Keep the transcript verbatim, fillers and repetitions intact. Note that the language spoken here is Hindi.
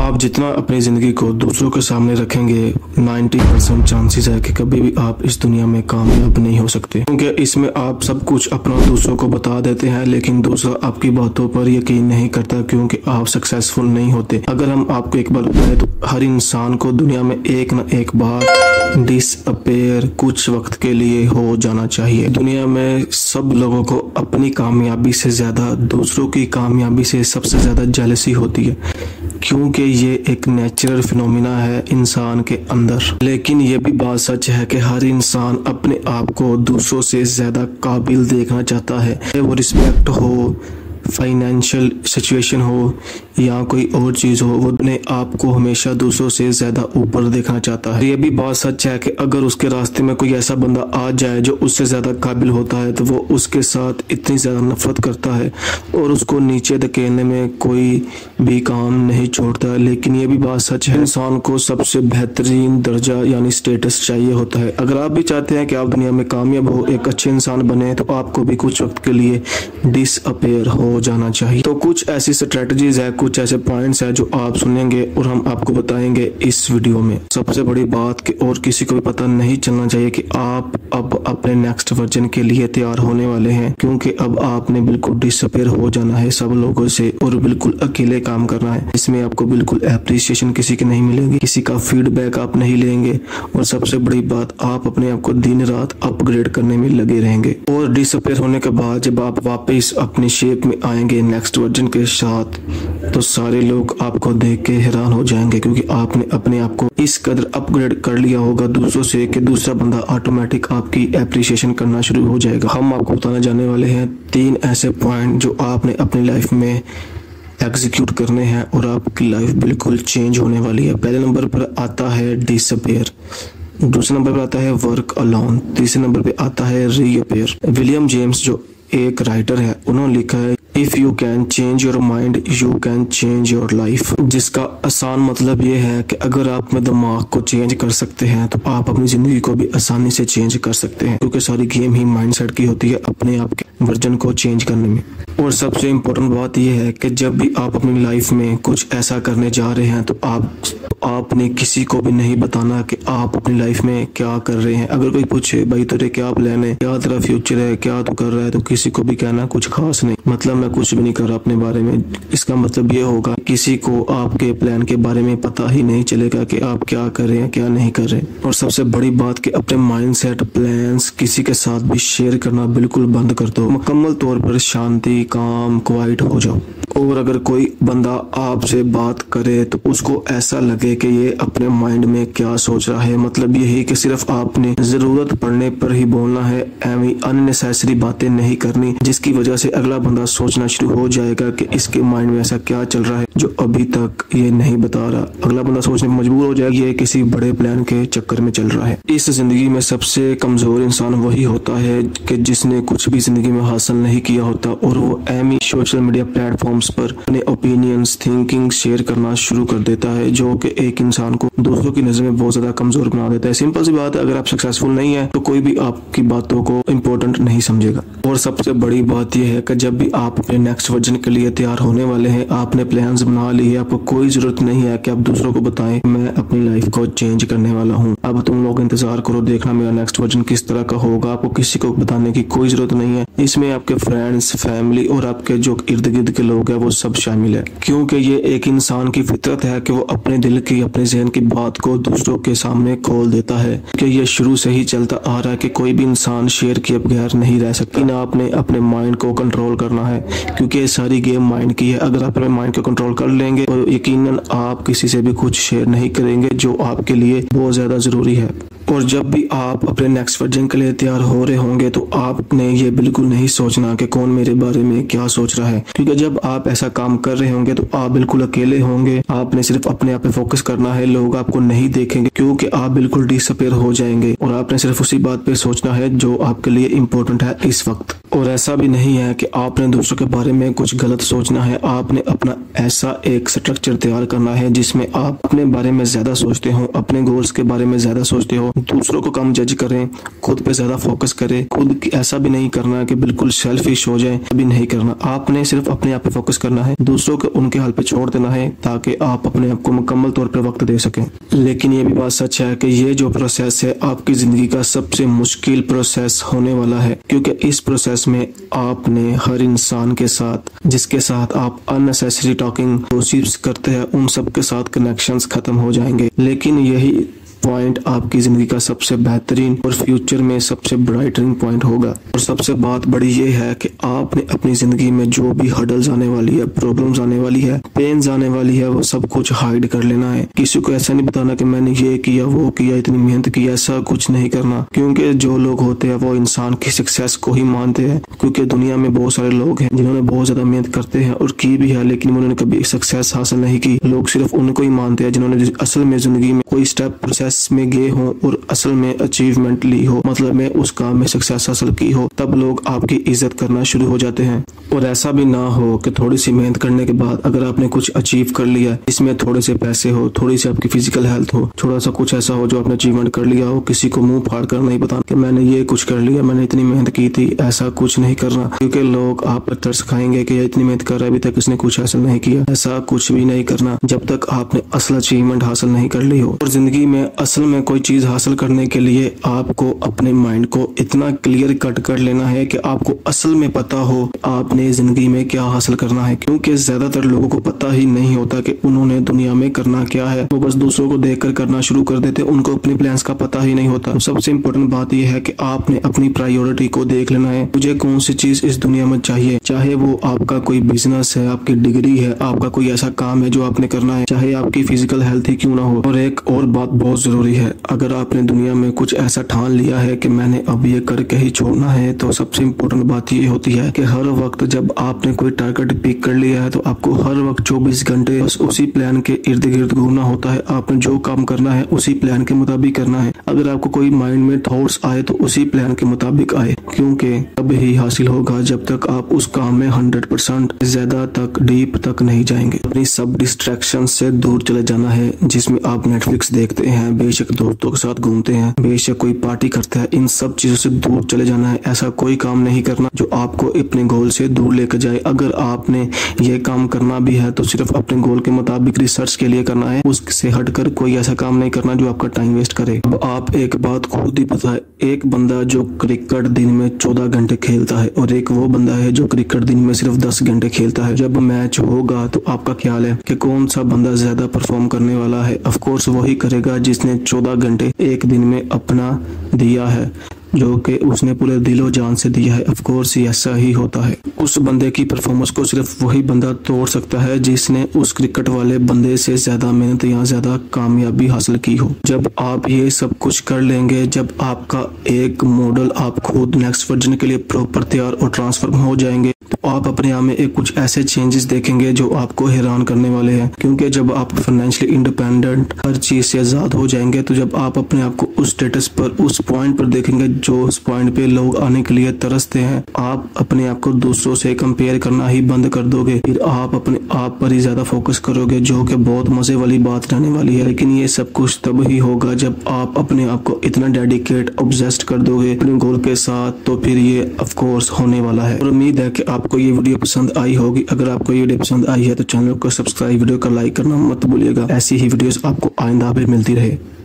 आप जितना अपनी ज़िंदगी को दूसरों के सामने रखेंगे, नब्बे परसेंट चांसेस है कि कभी भी आप इस दुनिया में कामयाब नहीं हो सकते, क्योंकि इसमें आप सब कुछ अपना दूसरों को बता देते हैं, लेकिन दूसरा आपकी बातों पर यकीन नहीं करता क्योंकि आप सक्सेसफुल नहीं होते। अगर हम आपको एक बार बताएं तो हर इंसान को दुनिया में एक न एक बार डिसअपेयर कुछ वक्त के लिए हो जाना चाहिए। दुनिया में सब लोगों को अपनी कामयाबी से ज़्यादा दूसरों की कामयाबी से सबसे ज़्यादा जेलसी होती है, क्योंकि ये एक नेचुरल फिनोमिना है इंसान के अंदर। लेकिन ये भी बात सच है कि हर इंसान अपने आप को दूसरों से ज़्यादा काबिल देखना चाहता है, वो रिस्पेक्ट हो, फाइनेंशियल सिचुएशन हो या कोई और चीज़ हो, वो अपने आप को हमेशा दूसरों से ज़्यादा ऊपर देखना चाहता है। ये भी बात सच है कि अगर उसके रास्ते में कोई ऐसा बंदा आ जाए जो उससे ज़्यादा काबिल होता है तो वो उसके साथ इतनी ज़्यादा नफरत करता है और उसको नीचे धकेलने में कोई भी काम नहीं छोड़ता है। लेकिन ये भी बात सच है, इंसान को सबसे बेहतरीन दर्जा यानी स्टेटस चाहिए होता है। अगर आप भी चाहते हैं कि आप दुनिया में कामयाब हो, एक अच्छे इंसान बने, तो आपको भी कुछ वक्त के लिए डिसअपेयर हो जाना चाहिए। तो कुछ ऐसी स्ट्रेटजीज है, कुछ ऐसे पॉइंट्स है जो आप सुनेंगे और हम आपको बताएंगे इस वीडियो में। सबसे बड़ी बात कि और किसी को भी पता नहीं चलना चाहिए कि आप अब अपने नेक्स्ट वर्जन के लिए तैयार होने वाले हैं, क्योंकि अब आपने बिल्कुल डिसअपेयर हो जाना है सब लोगों से और बिल्कुल अकेले काम करना है। इसमें आपको बिल्कुल एप्रिसिएशन किसी की नहीं मिलेगी, किसी का फीडबैक आप नहीं लेंगे और सबसे बड़ी बात, आप अपने आप को दिन रात अपग्रेड करने में लगे रहेंगे। और डिसअपेयर होने के बाद जब आप वापस अपनी शेप में आएंगे नेक्स्ट वर्जन के साथ, तो सारे लोग आपको देख के हैरान हो जाएंगे, क्योंकि आपने अपने आप को इस कदर अपग्रेड कर लिया होगा दूसरों से कि दूसरा बंदा ऑटोमेटिक आपकी एप्रिसिएशन करना शुरू हो जाएगा। हम आपको बताने जाने वाले हैं तीन ऐसे पॉइंट जो आपने अपनी लाइफ में एग्जीक्यूट करने हैं और आपकी लाइफ बिल्कुल चेंज होने वाली है। पहले नंबर पर आता है डिसअपेयर, दूसरे नंबर पर आता है वर्क अलोन, तीसरे नंबर पे आता है रीअपेयर। विलियम जेम्स जो एक राइटर है, उन्होंने लिखा है if you can change your mind you can change your life, जिसका आसान मतलब ये है कि अगर आप अपने दिमाग को चेंज कर सकते हैं तो आप अपनी जिंदगी को भी आसानी से चेंज कर सकते हैं, क्योंकि सारी गेम ही माइंडसेट की होती है अपने आप के वर्जन को चेंज करने में। और सबसे इम्पोर्टेंट बात यह है कि जब भी आप अपनी लाइफ में कुछ ऐसा करने जा रहे हैं तो आप आपने किसी को भी नहीं बताना कि आप अपनी लाइफ में क्या कर रहे हैं। अगर कोई पूछे भाई तेरे क्या प्लान है, क्या तेरा फ्यूचर है, क्या तू कर रहा है, तो किसी को भी कहना कुछ खास नहीं, मतलब मैं कुछ भी नहीं कर रहा अपने बारे में। इसका मतलब ये होगा किसी को आपके प्लान के बारे में पता ही नहीं चलेगा कि आप क्या कर रहे हैं, क्या नहीं कर रहे। और सबसे बड़ी बात कि अपने माइंडसेट प्लान्स किसी के साथ भी शेयर करना बिल्कुल बंद कर दो। मुकम्मल तौर पर शांति, काम, क्वाइट हो जाओ। और अगर कोई बंदा आपसे बात करे तो उसको ऐसा लगे कि ये अपने माइंड में क्या सोच रहा है, मतलब यही कि सिर्फ आपने जरूरत पड़ने पर ही बोलना है, एवं अननेसेसरी बातें नहीं करनी जिसकी वजह से अगला बंदा सोचना शुरू हो जाएगा कि इसके माइंड में ऐसा क्या चल रहा है जो अभी तक ये नहीं बता रहा। अगला बंदा सोचने में मजबूर हो जाएगा ये किसी बड़े प्लान के चक्कर में चल रहा है। इस जिंदगी में सबसे कमजोर इंसान वही होता है कि जिसने कुछ भी जिंदगी में हासिल नहीं किया होता और वो एमी सोशल मीडिया प्लेटफॉर्म्स पर अपने ओपिनियंस, थिंकिंग शेयर करना शुरू कर देता है, जो कि एक इंसान को दूसरों की नजर में बहुत ज्यादा कमजोर बना देता है। सिंपल सी बात है, अगर आप सक्सेसफुल नहीं है तो कोई भी आपकी बातों को इम्पोर्टेंट नहीं समझेगा। और सबसे बड़ी बात यह है कि जब भी आप अपने नेक्स्ट वर्जन के लिए तैयार होने वाले हैं, आपने प्लान्स बना लिए, आपको कोई जरूरत नहीं है कि आप दूसरों को बताएं मैं अपनी लाइफ को चेंज करने वाला हूं। अब तुम लोग इंतजार करो, देखना मेरा नेक्स्ट वर्जन किस तरह का होगा। आपको किसी को बताने की कोई जरूरत नहीं है। इसमें आपके फ्रेंड्स, फैमिली और आपके जो इर्द गिर्द के लोग हैं वो सब शामिल है, क्योंकि ये एक इंसान की फितरत है कि वो अपने दिल की, अपने जहन की बात को दूसरों के सामने खोल देता है। कि ये शुरू से ही चलता आ रहा है कि कोई भी इंसान शेयर किए बगैर नहीं रह सकती। ना आपने अपने माइंड को कंट्रोल करना है, क्योंकि ये सारी गेम माइंड की है। अगर आप अपने माइंड को कंट्रोल कर लेंगे तो यकीनन आप किसी से भी कुछ शेयर नहीं करेंगे जो आपके लिए बहुत ज्यादा जरूरी है। और जब भी आप अपने नेक्स्ट वर्जन के लिए तैयार हो रहे होंगे तो आपने ये बिल्कुल नहीं सोचना कि कौन मेरे बारे में क्या सोच रहा है, क्योंकि जब आप ऐसा काम कर रहे होंगे तो आप बिल्कुल अकेले होंगे। आपने सिर्फ अपने आप पे फोकस करना है, लोग आपको नहीं देखेंगे क्योंकि आप बिल्कुल डिसअपेयर हो जाएंगे और आपने सिर्फ उसी बात पे सोचना है जो आपके लिए इम्पोर्टेंट है इस वक्त। और ऐसा भी नहीं है कि आपने दूसरों के बारे में कुछ गलत सोचना है, आपने अपना ऐसा एक स्ट्रक्चर तैयार करना है जिसमें आप अपने बारे में ज्यादा सोचते हो, अपने गोल्स के बारे में ज्यादा सोचते हो, दूसरों को कम जज करें, खुद पे ज्यादा फोकस करें। खुद ऐसा भी नहीं करना कि बिल्कुल सेल्फिश हो जाए, अभी नहीं करना। आपने सिर्फ अपने आप पे फोकस करना है, दूसरों को उनके हाल पे छोड़ देना है ताकि आप अपने आप को मुकम्मल तौर पे वक्त दे सकें। लेकिन ये भी बात सच है कि ये जो प्रोसेस है आपकी जिंदगी का सबसे मुश्किल प्रोसेस होने वाला है, क्योंकि इस प्रोसेस में आपने हर इंसान के साथ जिसके साथ आप अननेसेसरी टॉकिंग गॉसिप्स करते हैं उन सब के साथ कनेक्शंस खत्म हो जाएंगे। लेकिन यही पॉइंट आपकी जिंदगी का सबसे बेहतरीन और फ्यूचर में सबसे ब्राइटनिंग पॉइंट होगा। और सबसे बात बड़ी ये है कि आपने अपनी जिंदगी में जो भी हर्डल्स आने वाली है, प्रॉब्लम्स आने वाली है, पेन्स आने वाली है, वो सब कुछ हाइड कर लेना है। किसी को ऐसा नहीं बताना कि मैंने ये किया, वो किया, इतनी मेहनत की, ऐसा कुछ नहीं करना। क्योंकि जो लोग होते हैं वो इंसान की सक्सेस को ही मानते हैं। क्योंकि दुनिया में बहुत सारे लोग हैं जिन्होंने बहुत ज्यादा मेहनत करते हैं और की भी है, लेकिन उन्होंने कभी सक्सेस हासिल नहीं की। लोग सिर्फ उनको ही मानते हैं जिन्होंने असल में जिंदगी में कोई स्टेप प्रोसेस में गए हो और असल में अचीवमेंट ली हो, मतलब में उस काम में सक्सेस हासिल की हो, तब लोग आपकी इज्जत करना शुरू हो जाते हैं। और ऐसा भी ना हो कि थोड़ी सी मेहनत करने के बाद अगर आपने कुछ अचीव कर लिया, इसमें थोड़े से पैसे हो, थोड़ी सी आपकी फिजिकल हेल्थ हो, थोड़ा सा कुछ ऐसा हो जो आपने अचीवमेंट कर लिया हो, किसी को मुंह फाड़ कर नहीं बताना कि मैंने ये कुछ कर लिया, मैंने इतनी मेहनत की थी। ऐसा कुछ नहीं करना, क्योंकि लोग आप पर तरस खाएंगे कि इतनी मेहनत कर रहा है, अभी तक इसने कुछ हासिल नहीं किया। ऐसा कुछ भी नहीं करना जब तक आपने असल अचीवमेंट हासिल नहीं कर ली हो। और जिंदगी में असल में कोई चीज हासिल करने के लिए आपको अपने माइंड को इतना क्लियर कट कर लेना है कि आपको असल में पता हो आपने जिंदगी में क्या हासिल करना है। क्योंकि ज्यादातर लोगों को पता ही नहीं होता कि उन्होंने दुनिया में करना क्या है, वो बस दूसरों को देखकर करना शुरू कर देते, उनको अपने प्लान्स का पता ही नहीं होता। तो सबसे इम्पोर्टेंट बात यह है कि आपने अपनी प्रायोरिटी को देख लेना है, मुझे कौन सी चीज इस दुनिया में चाहिए। चाहे वो आपका कोई बिजनेस है, आपकी डिग्री है, आपका कोई ऐसा काम है जो आपने करना है, चाहे आपकी फिजिकल हेल्थ ही क्यों ना हो। और एक और बात बहुत जरूरी है, अगर आपने दुनिया में कुछ ऐसा ठान लिया है कि मैंने अब ये करके ही छोड़ना है, तो सबसे इम्पोर्टेंट बात ये होती है कि हर वक्त जब आपने कोई टारगेट पिक कर लिया है तो आपको हर वक्त चौबीस घंटे बस उसी प्लान के इर्द गिर्द घूमना होता है। आपने जो काम करना है उसी प्लान के मुताबिक करना है। अगर आपको कोई माइंड में थॉट्स आए तो उसी प्लान के मुताबिक आए, क्योंकि तब ही हासिल होगा जब तक आप उस काम में हंड्रेड परसेंट ज्यादा तक डीप तक नहीं जाएंगे। अपनी सब डिस्ट्रैक्शन से दूर चले जाना है, जिसमें आप नेटफ्लिक्स देखते हैं, बेशक दोस्तों के साथ घूमते हैं, बेशक कोई पार्टी करता है, इन सब चीजों से दूर चले जाना है। ऐसा कोई काम नहीं करना जो आपको अपने गोल से दूर लेकर जाए। अगर आपने ये काम करना भी है तो सिर्फ अपने गोल के मुताबिक रिसर्च के लिए करना है, उससे हटकर कोई ऐसा काम नहीं करना जो आपका टाइम वेस्ट करे। अब आप एक बात खुद ही पता है, एक बंदा जो क्रिकेट दिन में चौदह घंटे खेलता है और एक वो बंदा है जो क्रिकेट दिन में सिर्फ दस घंटे खेलता है। जब मैच होगा तो आपका ख्याल है कि कौन सा बंदा ज्यादा परफॉर्म करने वाला है? ऑफ कोर्स वही करेगा जिसने चौदह घंटे एक दिन में अपना दिया है, जो कि उसने पूरे दिलो जान से दिया है। ऑफ कोर्स ऐसा ही होता है। उस बंदे की परफॉर्मेंस को सिर्फ वही बंदा तोड़ सकता है जिसने उस क्रिकेट वाले बंदे से ज्यादा मेहनत या ज्यादा कामयाबी हासिल की हो। जब आप ये सब कुछ कर लेंगे, जब आपका एक मॉडल आप खुद नेक्स्ट वर्जन के लिए प्रॉपर तैयार और ट्रांसफॉर्म हो जाएंगे, तो आप अपने आप में एक कुछ ऐसे चेंजेस देखेंगे जो आपको हैरान करने वाले हैं। क्योंकि जब आप फाइनेंशियली इंडिपेंडेंट हर चीज से आजाद हो जाएंगे, तो जब आप अपने आप को उस स्टेटस पर, उस पॉइंट पर देखेंगे जो उस पॉइंट पे लोग आने के लिए तरसते हैं, आप अपने आप को दूसरों से कंपेयर करना ही बंद कर दोगे। फिर आप अपने आप पर ही ज्यादा फोकस करोगे, जो कि बहुत मजे वाली बात रहने वाली है। लेकिन ये सब कुछ तब ही होगा जब आप अपने आप को इतना डेडिकेट, ऑब्सेस्ड कर दोगे अपने गोल के साथ, तो फिर ये ऑफ कोर्स होने वाला है। और उम्मीद है कि आपको ये वीडियो पसंद आई होगी। अगर आपको ये वीडियो पसंद आई है तो चैनल को सब्सक्राइब, वीडियो का लाइक करना मत भूलिएगा। ऐसी ही वीडियोस आपको आइंदा भी मिलती रहे।